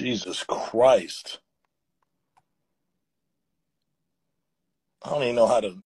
Jesus Christ. I don't even know how to